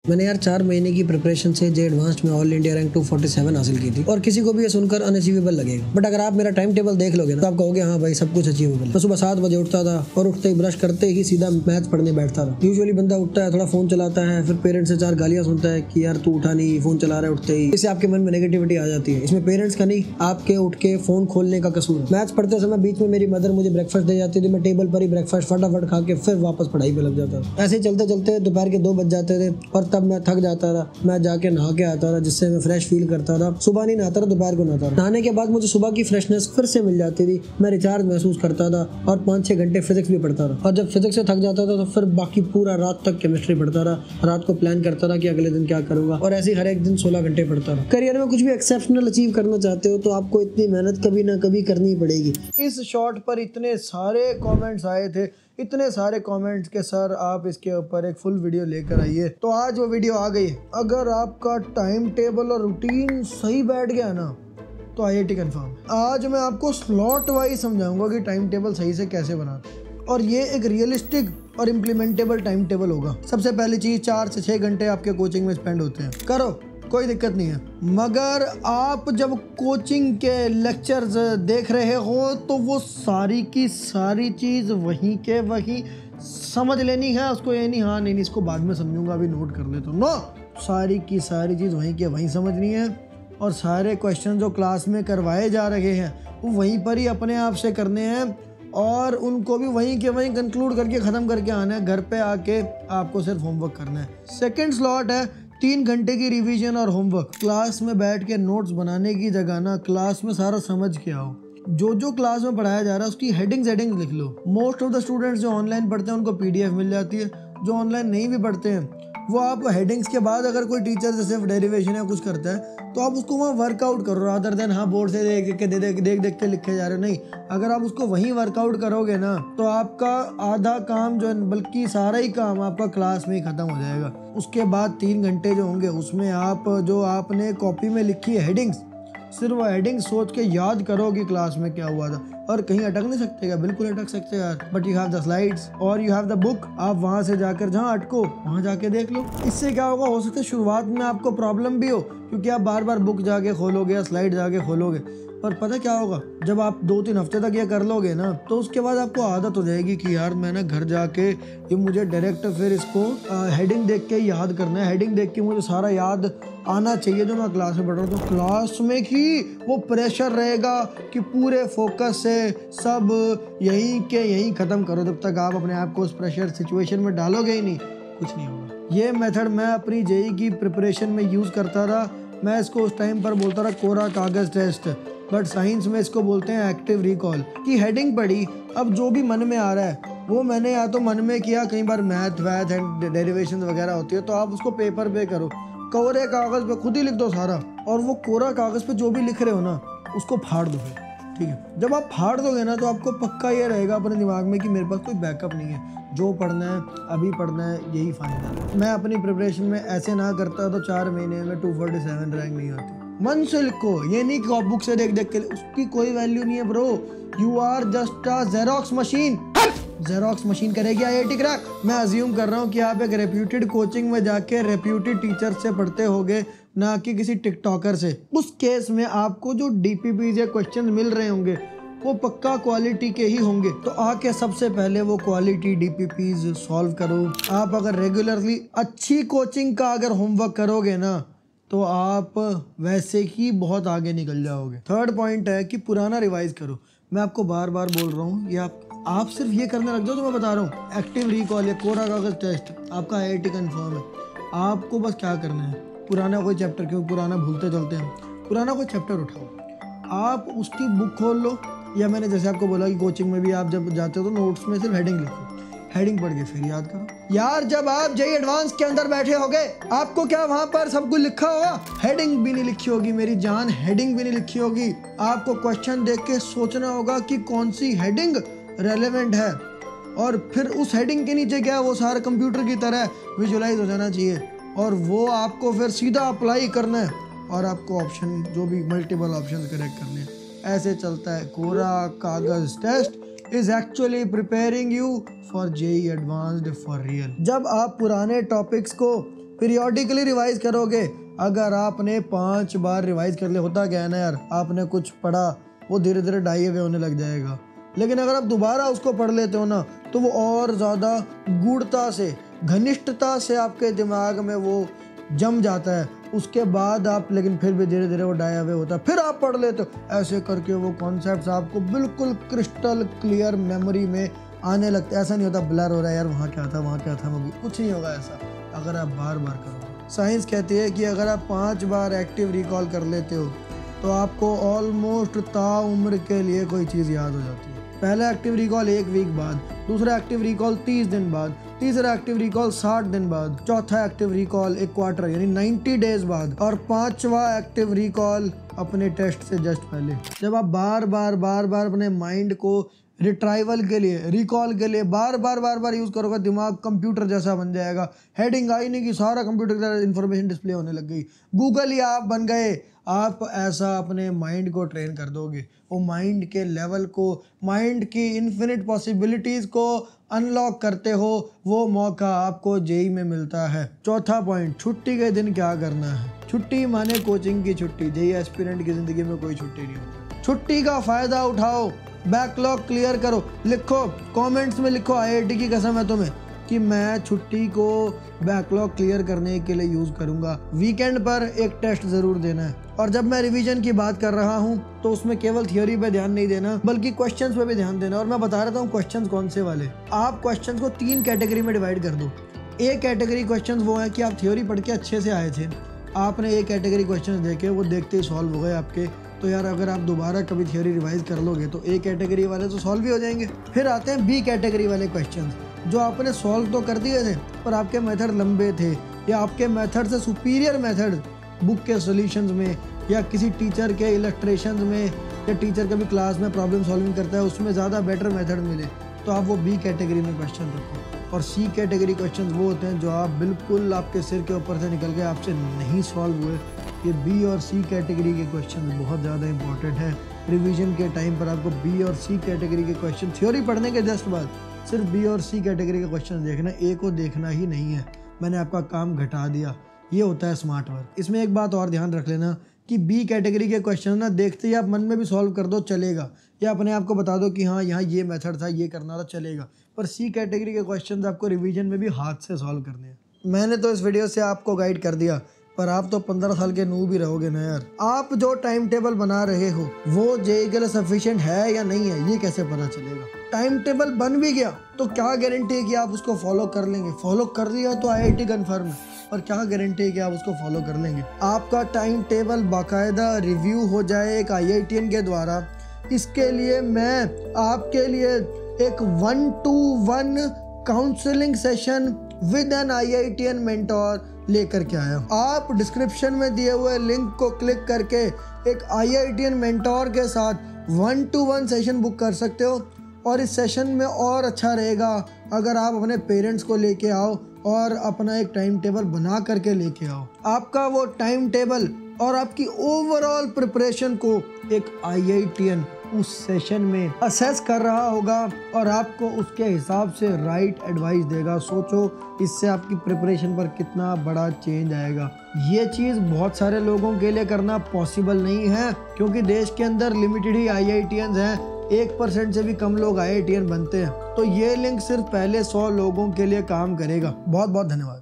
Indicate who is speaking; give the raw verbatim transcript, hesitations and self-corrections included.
Speaker 1: मैंने यार चार महीने की प्रिपरेशन से जे एडवांस्ड में all India rank two forty seven हासिल की थी और किसी को भी ये सुनकर अनअचीवेबल लगेगा, बट अगर आप मेरा टाइम टेबल देख लोगे ना तो आप कहोगे हाँ भाई सब कुछ अचीवेबल है। मैं सुबह सात बजे उठता था और उठते ही ब्रश करते ही सीधा मैथ्स पढ़ने बैठता था। यूजुअली बंदा उठता है, थोड़ा फोन चलाता है, फिर पेरेंट्स से चार गालियां सुनता है कि यार तू उठा नहीं, फोन चला रहा है उठते ही। इससे आपके मन में नेगेटिविटी आ जाती है। इसमें पेरेंट्स का नहीं, आपके उठ के फोन खोलने का कसूर है। मैथ्स पढ़ते समय बीच में मेरी मदर मुझे ब्रेकफास्ट दे जाती थी, मैं टेबल पर ही ब्रेकफास्ट फटाफट खा के फिर वापस पढ़ाई पे लग जाता था। ऐसे ही चलते चलते दोपहर के दो बज जाते थे और तब मैं थक जाता था। मैं जाके नहा के आता था जिससे मैं फ्रेश फील करता था। सुबह नहीं नहाता था, दोपहर को नहाता था। नहाने के बाद मुझे सुबह की फ्रेशनेस फिर से मिल जाती थी, मैं रिचार्ज महसूस करता था और पाँच छः घंटे फिजिक्स भी पढ़ता था। और जब फिजिक्स से थक जाता था तो फिर बाकी पूरा रात तक केमिस्ट्री पढ़ता रहा। रात को प्लान करता था कि अगले दिन क्या करूंगा और ऐसे ही हर एक दिन सोलह घंटे पढ़ता रहा। करियर में कुछ भी एक्सेप्शनल अचीव करना चाहते हो तो आपको इतनी मेहनत कभी ना कभी करनी पड़ेगी। इस शॉट पर इतने सारे कमेंट्स आए थे, इतने सारे कमेंट्स के सर आप इसके ऊपर एक फुल वीडियो लेकर आइए, तो आज वो वीडियो आ गई। अगर आपका टाइम टेबल और रूटीन सही बैठ गया ना तो आई आई टी कंफर्म। आज मैं आपको स्लॉट वाइज समझाऊंगा कि टाइम टेबल सही से कैसे बनाते हैं और ये एक रियलिस्टिक और इम्प्लीमेंटेबल टाइम टेबल होगा। सबसे पहली चीज, चार से छः घंटे आपके कोचिंग में स्पेंड होते हैं, करो कोई दिक्कत नहीं है। मगर आप जब कोचिंग के लेक्चर्स देख रहे हो तो वो सारी की सारी चीज़ वहीं के वहीं समझ लेनी है। उसको ये नहीं हाँ नहीं, नहीं इसको बाद में समझूंगा अभी नोट कर ले, तो नो, सारी की सारी चीज़ वहीं के वहीं समझनी है। और सारे क्वेश्चन जो क्लास में करवाए जा रहे हैं वो वहीं पर ही अपने आप से करने हैं और उनको भी वहीं के वहीं कंक्लूड करके ख़त्म करके आना है। घर पे आके आपको सिर्फ होमवर्क करना है। सेकंड स्लॉट है तीन घंटे की रिवीजन और होमवर्क। क्लास में बैठ के नोट्स बनाने की जगह ना क्लास में सारा समझ के आओ। जो जो क्लास में पढ़ाया जा रहा है उसकी हेडिंग्स हेडिंग्स लिख लो। मोस्ट ऑफ द स्टूडेंट्स जो ऑनलाइन पढ़ते हैं उनको पीडीएफ मिल जाती है, जो ऑनलाइन नहीं भी पढ़ते हैं वो आप हेडिंग्स के बाद अगर कोई टीचर जैसे डेरिवेशन या कुछ करता है तो आप उसको वहाँ वर्कआउट करो, रादर देन हाँ बोर्ड से देख देख के दे देख देख देख के लिखे जा रहे। नहीं, अगर आप उसको वहीं वर्कआउट करोगे ना तो आपका आधा काम जो है, बल्कि सारा ही काम आपका क्लास में ही खत्म हो जाएगा। उसके बाद तीन घंटे जो होंगे उसमें आप जो आपने कॉपी में लिखी है हेडिंग्स, सिर्फ वो हेडिंग सोच के याद करो कि क्लास में क्या हुआ था। और कहीं अटक नहीं सकते क्या? बिल्कुल अटक सकते यार, but you have the slides और यू हैव द बुक। आप वहां से जाकर जहां अटको वहां जाके देख लो। इससे क्या होगा, हो सकता है शुरुआत में आपको प्रॉब्लम भी हो क्योंकि आप बार बार बुक जाके खोलोगे या स्लाइड जाके खोलोगे, पर पता क्या होगा, जब आप दो तीन हफ्ते तक ये कर लोगे ना तो उसके बाद आपको आदत हो जाएगी कि यार मैं ना घर जाके ये मुझे डायरेक्ट फिर इसको हेडिंग देख के याद करना है। हेडिंग देख के मुझे सारा याद आना चाहिए जो मैं क्लास में पढ़ रहा हूँ। तो क्लास में ही वो प्रेशर रहेगा कि पूरे फोकस से सब यहीं के यहीं ख़त्म करो। जब तक आप अपने आप को उस प्रेशर सिचुएशन में डालोगे ही नहीं, कुछ नहीं होगा। ये मेथड मैं अपनी जेई की प्रिपरेशन में यूज़ करता था। मैं इसको उस टाइम पर बोलता था कोरा कागज़ टेस्ट, बट साइंस में इसको बोलते हैं एक्टिव रिकॉल। कि हेडिंग पढ़ी, अब जो भी मन में आ रहा है वो मैंने या तो मन में किया, कई बार मैथ वैथ एंड डेरिवेशन वगैरह होती है तो आप उसको पेपर पे करो, कोरे कागज़ पे खुद ही लिख दो सारा। और वो कोरा कागज़ पे जो भी लिख रहे हो ना उसको फाड़ दो फिर, ठीक है। जब आप फाड़ दोगे ना तो आपको पक्का ये रहेगा अपने दिमाग में कि मेरे पास कोई बैकअप नहीं है, जो पढ़ना है अभी पढ़ना है, यही फाइनल है। मैं अपनी प्रिपरेशन में ऐसे ना करता तो चार महीने में टू फोर्टी सेवन रैंक नहीं आती। मन से लिखो, ये नहीं कि बुक से देख देख के, उसकी कोई वैल्यू नहीं है bro. You are just a xerox machine. Xerox machine करेगी आई आई टी क्रैक। मैं अज्यूम कर रहा हूँ कि आप एक रेप्यूटेड कोचिंग में जाके रेप्यूटेड टीचर से पढ़ते होगे, ना कि किसी टिकटॉकर से। उस केस में आपको जो डीपीपी या क्वेश्चन मिल रहे होंगे वो पक्का क्वालिटी के ही होंगे। तो आके सबसे पहले वो क्वालिटी डीपीपीज सॉल्व करो। आप अगर रेगुलरली अच्छी कोचिंग का अगर होमवर्क करोगे ना तो आप वैसे ही बहुत आगे निकल जाओगे। थर्ड पॉइंट है कि पुराना रिवाइज करो। मैं आपको बार बार बोल रहा हूँ, ये आप आप सिर्फ ये करने लग जाओ जो मैं बता रहा हूँ। एक्टिव रिकॉल या कोरा कागज़ टेस्ट आपका आई आई टी कंफर्म है। आपको बस क्या करना है, पुराना कोई चैप्टर, क्योंकि पुराना भूलते चलते हैं, पुराना कोई चैप्टर उठाओ, आप उसकी बुक खोल लो, या मैंने जैसे आपको बोला कि कोचिंग में भी आप जब जाते हो तो नोट्स में सिर्फ हेडिंग लिखो, हेडिंग पढ़ के फिर याद करो। यार जब आप जेई एडवांस के अंदर बैठे होगे आपको क्या वहां पर सब कुछ लिखा होगा? हेडिंग भी नहीं लिखी होगी मेरी जान, हेडिंग भी नहीं लिखी होगी। आपको क्वेश्चन देख के सोचना होगा कि कौन सी हेडिंग रेलेवेंट है और फिर उस हेडिंग के नीचे क्या है वो सारा कंप्यूटर की तरह विजुअलाइज हो जाना चाहिए और वो आपको फिर सीधा अप्लाई करना है और आपको ऑप्शन जो भी मल्टीपल ऑप्शन करेक्ट करने हैं। ऐसे चलता है। कोरा कागज test is actually preparing you for JEE advanced for real. जब आप पुराने टॉपिक्स को पीरियोडिकली रिवाइज करोगे। अगर आपने पांच बार रिवाइज कर लिया, होता क्या है ना यार, आपने कुछ पढ़ा वो धीरे धीरे डाई अवे होने लग जाएगा। लेकिन अगर आप दोबारा उसको पढ़ लेते हो ना तो वो और ज़्यादा गूढ़ता से, घनिष्ठता से आपके दिमाग में वो जम जाता है। उसके बाद आप लेकिन फिर भी धीरे धीरे वो डाई अवे होता है, फिर आप पढ़ लेते हो। ऐसे करके वो कॉन्सेप्ट्स आपको बिल्कुल क्रिस्टल क्लियर मेमोरी में आने लगते। ऐसा नहीं होता ब्लर हो रहा है यार, वहाँ क्या था वहाँ क्या था, वो कुछ नहीं होगा ऐसा अगर आप बार बार करोगे। साइंस कहती है कि अगर आप पाँच बार एक्टिव रिकॉल कर लेते हो तो आपको ऑलमोस्ट ताउम्र के लिए कोई चीज़ याद हो जाती है। पहला एक्टिव रिकॉल एक वीक बाद, दूसरा एक्टिव रिकॉल तीस दिन बाद, तीसरा एक्टिव रिकॉल साठ दिन बाद, चौथा एक्टिव रिकॉल एक क्वार्टर यानी नब्बे डेज बाद, और पांचवा एक्टिव रिकॉल अपने टेस्ट से जस्ट पहले। जब आप बार बार बार बार अपने माइंड को रिट्राइवल के लिए, रिकॉल के लिए बार बार बार बार यूज़ करोगे, दिमाग कंप्यूटर जैसा बन जाएगा। हेडिंग आई नहीं कि सारा कंप्यूटर की तरह इन्फॉर्मेशन डिस्प्ले होने लग गई, गूगल ही आप बन गए। आप ऐसा अपने माइंड को ट्रेन कर दोगे, वो माइंड के लेवल को, माइंड की इन्फिनिट पॉसिबिलिटीज़ को अनलॉक करते हो, वो मौका आपको जेई में मिलता है। चौथा पॉइंट, छुट्टी के दिन क्या करना है। छुट्टी माने कोचिंग की छुट्टी। जेई एस्पिरेंट की ज़िंदगी में कोई छुट्टी नहीं होती। छुट्टी का फ़ायदा उठाओ, बैकलॉग क्लियर करो। लिखो कमेंट्स में, लिखो आईआईटी की कसम है तुम्हें कि मैं छुट्टी को बैकलॉग क्लियर करने के लिए यूज़ करूँगा। वीकेंड पर एक टेस्ट ज़रूर देना है। और जब मैं रिवीजन की बात कर रहा हूँ तो उसमें केवल थियोरी पे ध्यान नहीं देना बल्कि क्वेश्चंस पे भी ध्यान देना। और मैं बता रहा हूँ क्वेश्चंस कौन से वाले। आप क्वेश्चंस को तीन कैटेगरी में डिवाइड कर दो। एक कैटेगरी क्वेश्चंस वो है कि आप थ्योरी पढ़ के अच्छे से आए थे, आपने एक कैटेगरी क्वेश्चंस देखे, वो देखते ही सॉल्व हो गए आपके। तो यार अगर आप दोबारा कभी थ्योरी रिवाइज कर लोगे तो ए कैटेगरी वाले तो सॉल्व ही हो जाएंगे। फिर आते हैं बी कैटेगरी वाले क्वेश्चंस, जो आपने सॉल्व तो कर दिए थे पर आपके मेथड लंबे थे, या आपके मेथड से सुपीरियर मेथड बुक के सॉल्यूशंस में, या किसी टीचर के इलस्ट्रेशंस में, या टीचर कभी क्लास में प्रॉब्लम सॉल्विंग करता है उसमें ज़्यादा बेटर मेथड मिले, तो आप वो बी कैटेगरी में क्वेश्चन रखो। और सी कैटेगरी क्वेश्चंस वो होते हैं जो आप बिल्कुल आपके सिर के ऊपर से निकल गए, आपसे नहीं सॉल्व हुए। ये बी और सी कैटेगरी के क्वेश्चन बहुत ज़्यादा इंपॉर्टेंट है। रिवीजन के टाइम पर आपको बी और सी कैटेगरी के क्वेश्चन, थ्योरी पढ़ने के जस्ट बाद सिर्फ बी और सी कैटेगरी के क्वेश्चन देखना, ए को देखना ही नहीं है। मैंने आपका काम घटा दिया। ये होता है स्मार्ट वर्क। इसमें एक बात और ध्यान रख लेना कि बी कैटेगरी के क्वेश्चन ना देखते ही आप मन में भी सॉल्व कर दो चलेगा, या अपने आप को बता दो कि हाँ यहाँ ये मेथड था, ये करना था, चलेगा। पर सी कैटेगरी के क्वेश्चंस आपको रिवीजन में भी हाथ से सॉल्व करने हैं। मैंने तो इस वीडियो से आपको गाइड कर दिया, पर आप तो पंद्रह साल के नूब भी रहोगे ना यार। आप जो टाइम टेबल बना रहे हो वो जेई के लिए सफिशिएंट है या नहीं है, ये कैसे पता चलेगा। टाइम टेबल बन भी गया तो क्या गारंटी है कि आप उसको फॉलो कर लेंगे। फॉलो कर लिया तो आईआईटी कंफर्म है, और क्या गारंटी है कि आप उसको फॉलो कर लेंगे। आपका टाइम टेबल बाकायदा रिव्यू हो जाए एक आईआईटीएन के द्वारा। इसके लिए मैं आपके लिए एक one to one counselling session with an IITian mentor लेकर के आया। आप डिस्क्रिप्शन में दिए हुए लिंक को क्लिक करके एक आईआईटीएन मेंटोर के साथ one to one session book कर सकते हो। और इस सेशन में और अच्छा रहेगा अगर आप अपने पेरेंट्स को लेके आओ और अपना एक टाइम टेबल बना करके लेके आओ। आपका वो टाइम टेबल और आपकी ओवरऑल प्रिपरेशन को एक आईआईटीएन उस सेशन में असेस कर रहा होगा और आपको उसके हिसाब से राइट एडवाइस देगा। सोचो इससे आपकी प्रिपरेशन पर कितना बड़ा चेंज आएगा। ये चीज़ बहुत सारे लोगों के लिए करना पॉसिबल नहीं है, क्योंकि देश के अंदर लिमिटेड ही आईआईटीएन्स हैं। एक परसेंट से भी कम लोग आईआईटीएन बनते हैं। तो ये लिंक सिर्फ पहले सौ लोगों के लिए काम करेगा। बहुत बहुत धन्यवाद।